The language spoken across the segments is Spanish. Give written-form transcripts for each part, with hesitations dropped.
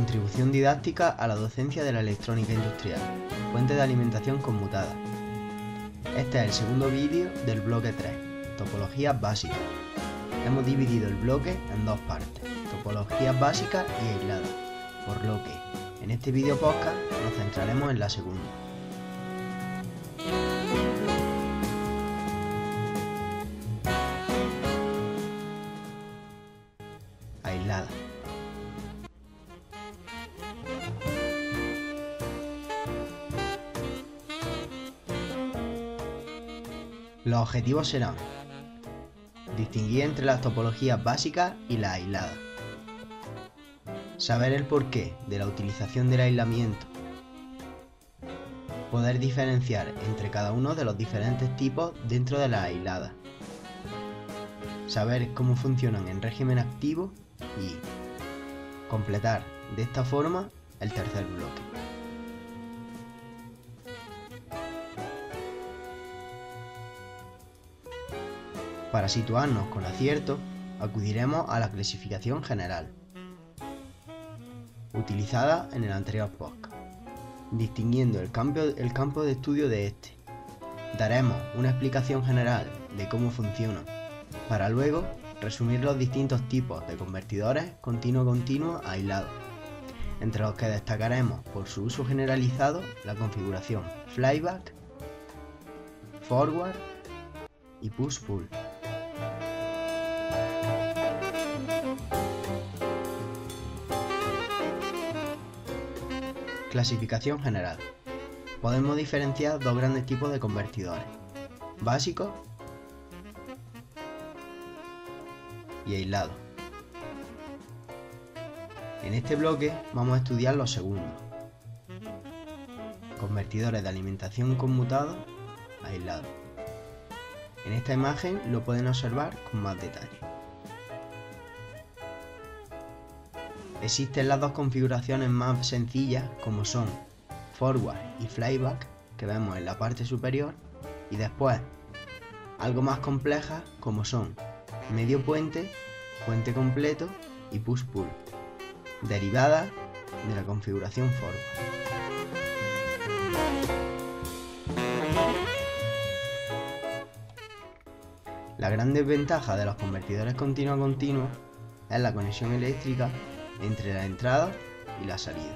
Contribución didáctica a la docencia de la electrónica industrial. Fuente de alimentación conmutada. Este es el segundo vídeo del bloque 3, topologías básicas. Hemos dividido el bloque en dos partes, topologías básicas y aisladas, por lo que en este vídeo podcast nos centraremos en la segunda. Aislada. Los objetivos serán distinguir entre las topologías básicas y las aisladas, saber el porqué de la utilización del aislamiento, poder diferenciar entre cada uno de los diferentes tipos dentro de las aisladas, saber cómo funcionan en régimen activo y completar de esta forma el tercer bloque. Para situarnos con acierto, acudiremos a la clasificación general, utilizada en el anterior podcast, distinguiendo el campo de estudio de este. Daremos una explicación general de cómo funcionan, para luego resumir los distintos tipos de convertidores continuo-continuo aislados, entre los que destacaremos por su uso generalizado la configuración flyback, forward y push-pull. Clasificación general. Podemos diferenciar dos grandes tipos de convertidores, básicos y aislados. En este bloque vamos a estudiar los segundos. Convertidores de alimentación conmutados aislados. En esta imagen lo pueden observar con más detalle. Existen las dos configuraciones más sencillas, como son forward y flyback, que vemos en la parte superior, y después algo más complejas, como son medio puente, puente completo y push-pull, derivadas de la configuración forward. La gran desventaja de los convertidores continuo-continuo es la conexión eléctrica entre la entrada y la salida.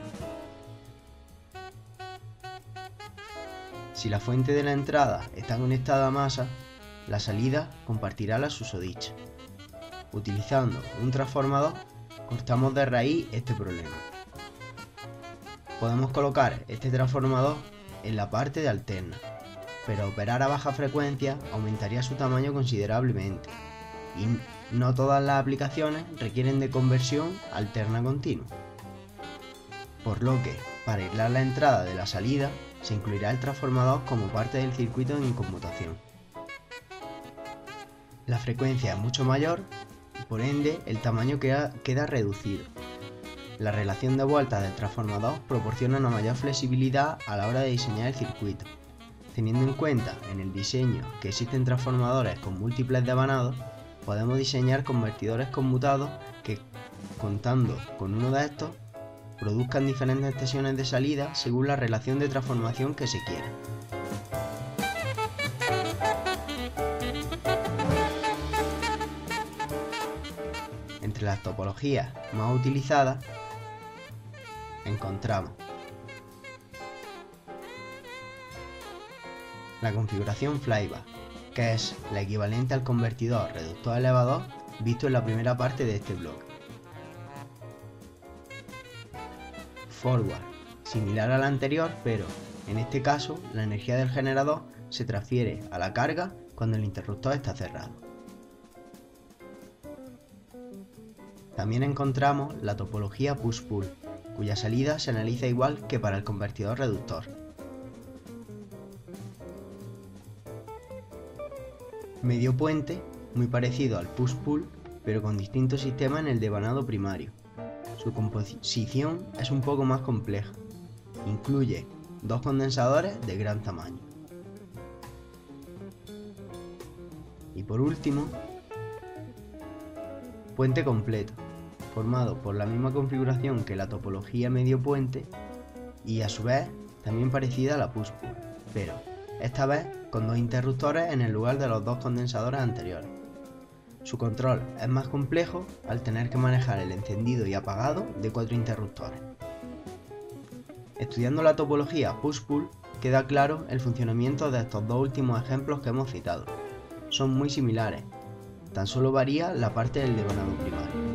Si la fuente de la entrada está conectada a masa, la salida compartirá la susodicha. Utilizando un transformador, cortamos de raíz este problema. Podemos colocar este transformador en la parte de alterna, pero operar a baja frecuencia aumentaría su tamaño considerablemente, y no todas las aplicaciones requieren de conversión alterna continua. Por lo que, para aislar la entrada de la salida, se incluirá el transformador como parte del circuito en conmutación. La frecuencia es mucho mayor y por ende el tamaño queda reducido. La relación de vueltas del transformador proporciona una mayor flexibilidad a la hora de diseñar el circuito. Teniendo en cuenta en el diseño que existen transformadores con múltiples devanados, podemos diseñar convertidores conmutados que, contando con uno de estos, produzcan diferentes tensiones de salida según la relación de transformación que se quiera. Entre las topologías más utilizadas encontramos la configuración flyback, que es la equivalente al convertidor reductor elevador visto en la primera parte de este bloque. Forward, similar al anterior, pero en este caso la energía del generador se transfiere a la carga cuando el interruptor está cerrado. También encontramos la topología push-pull, cuya salida se analiza igual que para el convertidor reductor. Medio puente, muy parecido al push-pull, pero con distintos sistemas en el devanado primario. Su composición es un poco más compleja. Incluye dos condensadores de gran tamaño. Y por último, puente completo, formado por la misma configuración que la topología medio puente y a su vez también parecida a la push-pull, pero esta vez con dos interruptores en el lugar de los dos condensadores anteriores. Su control es más complejo al tener que manejar el encendido y apagado de 4 interruptores. Estudiando la topología push-pull queda claro el funcionamiento de estos dos últimos ejemplos que hemos citado. Son muy similares, tan solo varía la parte del devanado primario.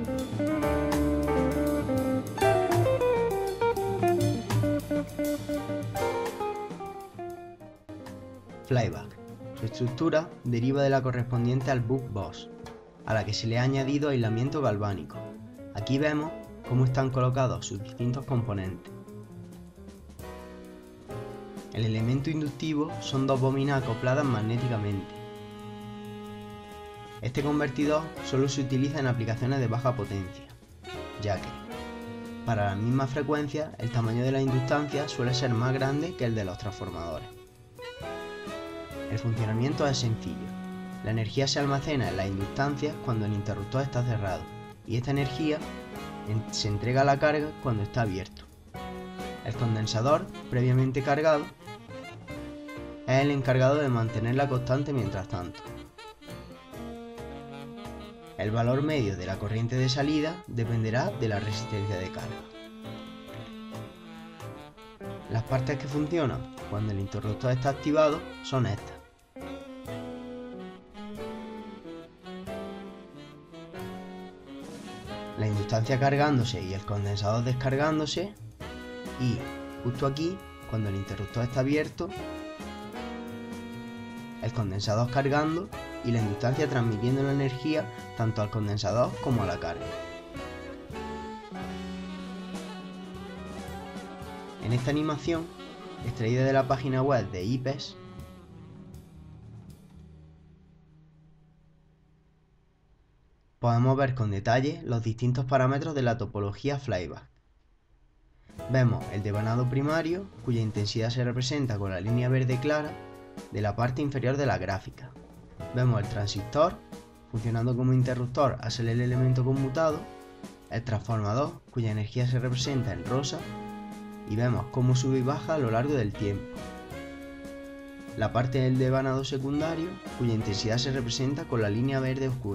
Flyback. Su estructura deriva de la correspondiente al buck box, a la que se le ha añadido aislamiento galvánico. Aquí vemos cómo están colocados sus distintos componentes. El elemento inductivo son dos bobinas acopladas magnéticamente. Este convertidor solo se utiliza en aplicaciones de baja potencia, ya que, para las mismas frecuencias, el tamaño de la inductancia suele ser más grande que el de los transformadores. El funcionamiento es sencillo. La energía se almacena en las inductancias cuando el interruptor está cerrado, y esta energía se entrega a la carga cuando está abierto. El condensador, previamente cargado, es el encargado de mantenerla constante mientras tanto. El valor medio de la corriente de salida dependerá de la resistencia de carga. Las partes que funcionan cuando el interruptor está activado son estas. La inductancia cargándose y el condensador descargándose, y justo aquí, cuando el interruptor está abierto, el condensador cargando y la inductancia transmitiendo la energía tanto al condensador como a la carga. En esta animación, extraída de la página web de IPES, podemos ver con detalle los distintos parámetros de la topología flyback. Vemos el devanado primario, cuya intensidad se representa con la línea verde clara de la parte inferior de la gráfica. Vemos el transistor, funcionando como interruptor al ser el elemento conmutado, el transformador, cuya energía se representa en rosa, y vemos cómo sube y baja a lo largo del tiempo. La parte del devanado secundario, cuya intensidad se representa con la línea verde oscura.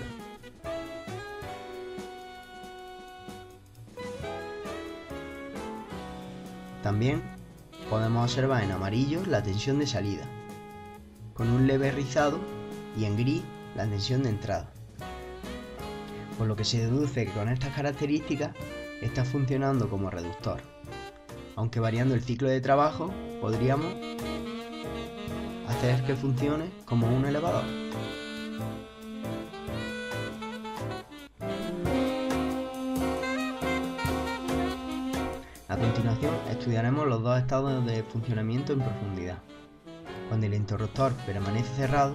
También podemos observar en amarillo la tensión de salida, con un leve rizado, y en gris la tensión de entrada. Por lo que se deduce que con estas características está funcionando como reductor, aunque variando el ciclo de trabajo podríamos hacer que funcione como un elevador. A continuación estudiaremos los dos estados de funcionamiento en profundidad. Cuando el interruptor permanece cerrado,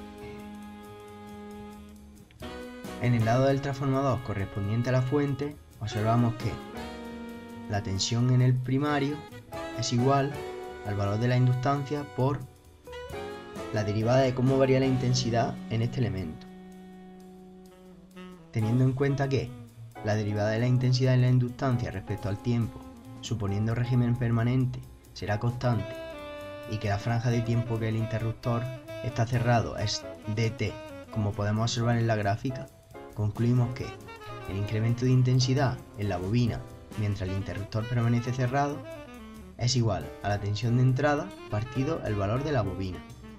en el lado del transformador correspondiente a la fuente observamos que la tensión en el primario es igual al valor de la inductancia por la derivada de cómo varía la intensidad en este elemento. Teniendo en cuenta que la derivada de la intensidad en la inductancia respecto al tiempo, suponiendo régimen permanente, será constante, y que la franja de tiempo que el interruptor está cerrado es dt, como podemos observar en la gráfica, concluimos que el incremento de intensidad en la bobina mientras el interruptor permanece cerrado es igual a la tensión de entrada partido el valor de la bobina.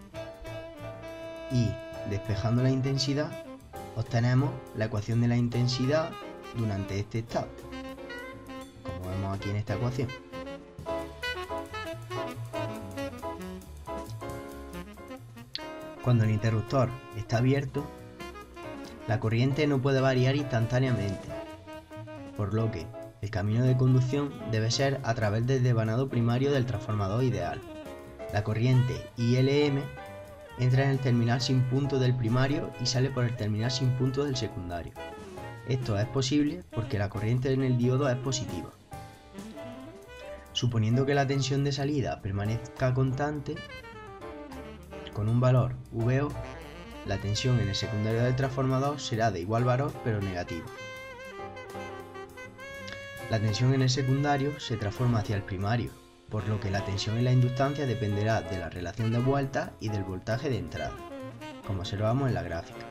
Y despejando la intensidad obtenemos la ecuación de la intensidad durante este estado, como vemos aquí en esta ecuación. Cuando el interruptor está abierto, la corriente no puede variar instantáneamente, por lo que el camino de conducción debe ser a través del devanado primario del transformador ideal. La corriente ILM entra en el terminal sin punto del primario y sale por el terminal sin punto del secundario. Esto es posible porque la corriente en el diodo es positiva. Suponiendo que la tensión de salida permanezca constante, con un valor VO, la tensión en el secundario del transformador será de igual valor pero negativo. La tensión en el secundario se transforma hacia el primario, por lo que la tensión en la inductancia dependerá de la relación de vueltas y del voltaje de entrada, como observamos en la gráfica.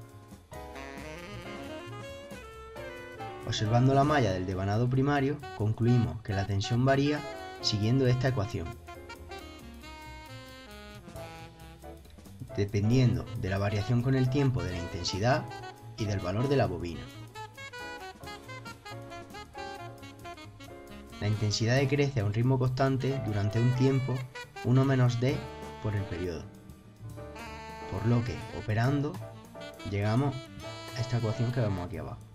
Observando la malla del devanado primario, concluimos que la tensión varía siguiendo esta ecuación, dependiendo de la variación con el tiempo de la intensidad y del valor de la bobina. La intensidad decrece a un ritmo constante durante un tiempo 1 menos d por el periodo, por lo que, operando, llegamos a esta ecuación que vemos aquí abajo.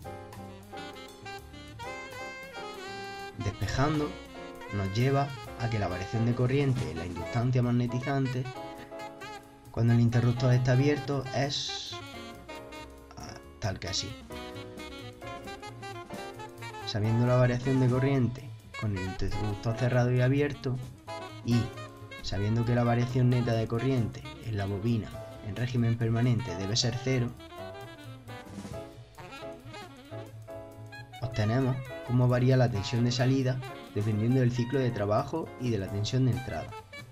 Despejando nos lleva a que la variación de corriente en la inductancia magnetizante cuando el interruptor está abierto es tal que así. Sabiendo la variación de corriente con el interruptor cerrado y abierto y sabiendo que la variación neta de corriente en la bobina en régimen permanente debe ser 0, obtenemos cómo varía la tensión de salida dependiendo del ciclo de trabajo y de la tensión de entrada.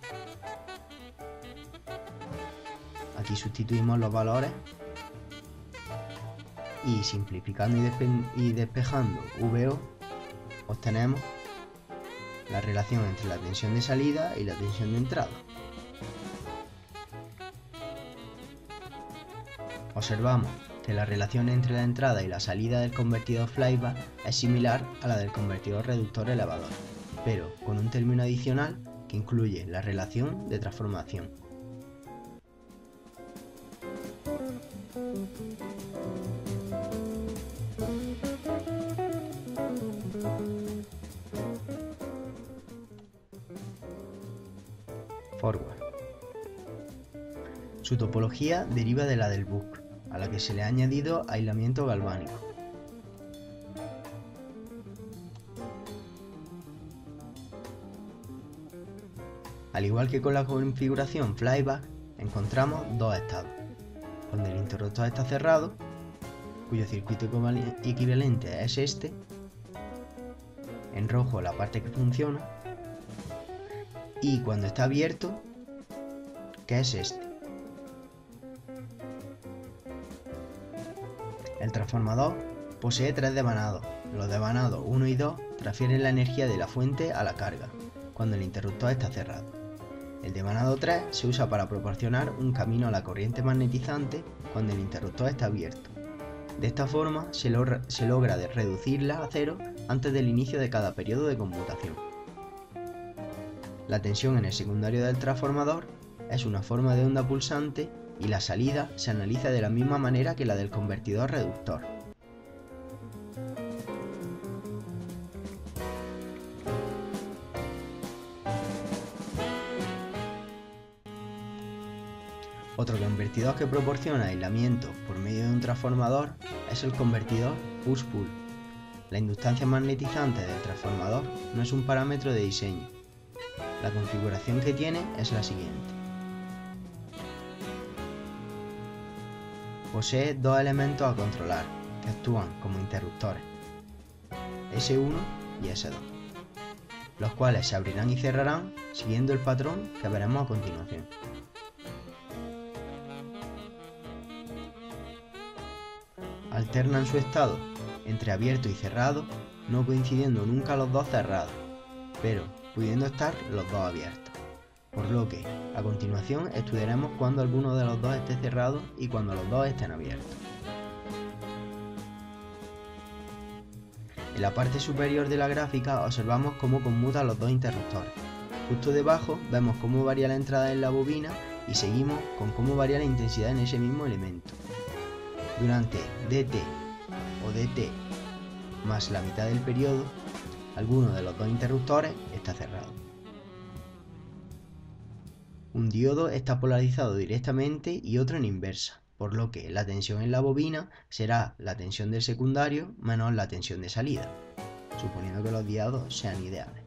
Aquí sustituimos los valores y simplificando y despejando VO obtenemos la relación entre la tensión de salida y la tensión de entrada. Observamos que la relación entre la entrada y la salida del convertidor flyback es similar a la del convertidor reductor elevador, pero con un término adicional que incluye la relación de transformación. Forward. Su topología deriva de la del buck, a la que se le ha añadido aislamiento galvánico. Al igual que con la configuración flyback, encontramos dos estados, donde el interruptor está cerrado, cuyo circuito equivalente es este, en rojo la parte que funciona, y cuando está abierto, que es este. El transformador posee 3 devanados. Los devanados 1 y 2 transfieren la energía de la fuente a la carga, cuando el interruptor está cerrado. El devanado 3 se usa para proporcionar un camino a la corriente magnetizante cuando el interruptor está abierto. De esta forma se logra reducirla a 0 antes del inicio de cada periodo de conmutación. La tensión en el secundario del transformador es una forma de onda pulsante y la salida se analiza de la misma manera que la del convertidor reductor. Otro convertidor que proporciona aislamiento por medio de un transformador es el convertidor push-pull. La inductancia magnetizante del transformador no es un parámetro de diseño. La configuración que tiene es la siguiente. Posee dos elementos a controlar, que actúan como interruptores, S1 y S2, los cuales se abrirán y cerrarán siguiendo el patrón que veremos a continuación. Alternan su estado entre abierto y cerrado, no coincidiendo nunca los dos cerrados, pero pudiendo estar los dos abiertos. Por lo que, a continuación, estudiaremos cuando alguno de los dos esté cerrado y cuando los dos estén abiertos. En la parte superior de la gráfica observamos cómo conmutan los dos interruptores. Justo debajo vemos cómo varía la entrada en la bobina y seguimos con cómo varía la intensidad en ese mismo elemento. Durante dt o dt más la mitad del periodo, alguno de los dos interruptores está cerrado. Un diodo está polarizado directamente y otro en inversa, por lo que la tensión en la bobina será la tensión del secundario menos la tensión de salida, suponiendo que los diodos sean ideales.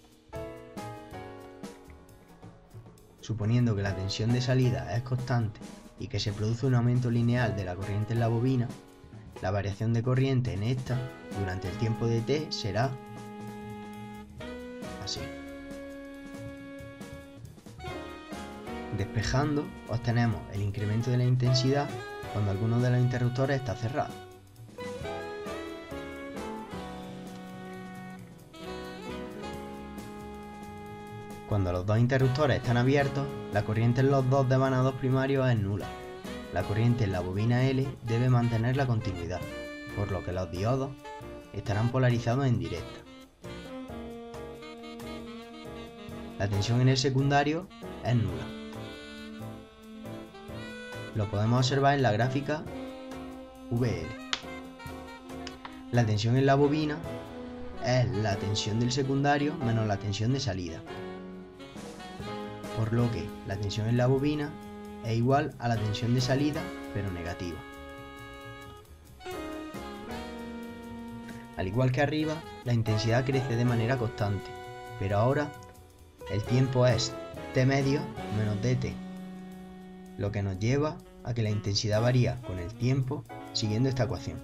Suponiendo que la tensión de salida es constante y que se produce un aumento lineal de la corriente en la bobina, la variación de corriente en esta durante el tiempo de t será Despejando, obtenemos el incremento de la intensidad cuando alguno de los interruptores está cerrado. Cuando los dos interruptores están abiertos, la corriente en los dos devanados primarios es nula. La corriente en la bobina L debe mantener la continuidad, por lo que los diodos estarán polarizados en directa. La tensión en el secundario es nula. Lo podemos observar en la gráfica VL. La tensión en la bobina es la tensión del secundario menos la tensión de salida, por lo que la tensión en la bobina es igual a la tensión de salida, pero negativa. Al igual que arriba, la intensidad crece de manera constante, pero ahora el tiempo es t medio menos dt, lo que nos lleva a que la intensidad varía con el tiempo siguiendo esta ecuación.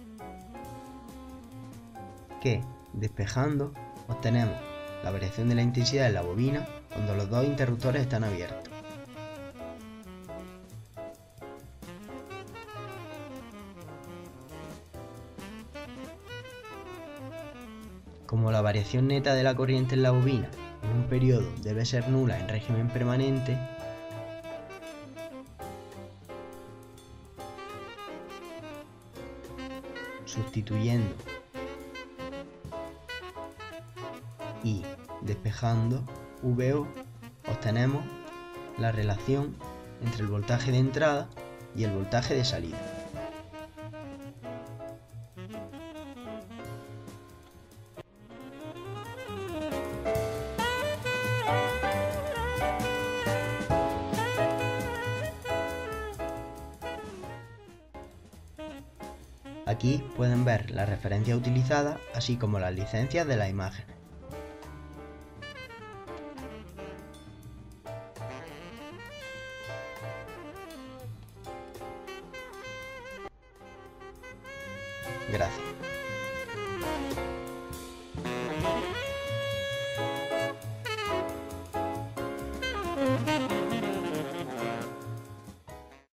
Que, despejando, obtenemos la variación de la intensidad en la bobina cuando los dos interruptores están abiertos. Como la variación neta de la corriente en la bobina en un periodo debe ser nula en régimen permanente, sustituyendo y despejando VO, obtenemos la relación entre el voltaje de entrada y el voltaje de salida. Aquí pueden ver las referencias utilizadas, así como las licencias de las imágenes. Gracias.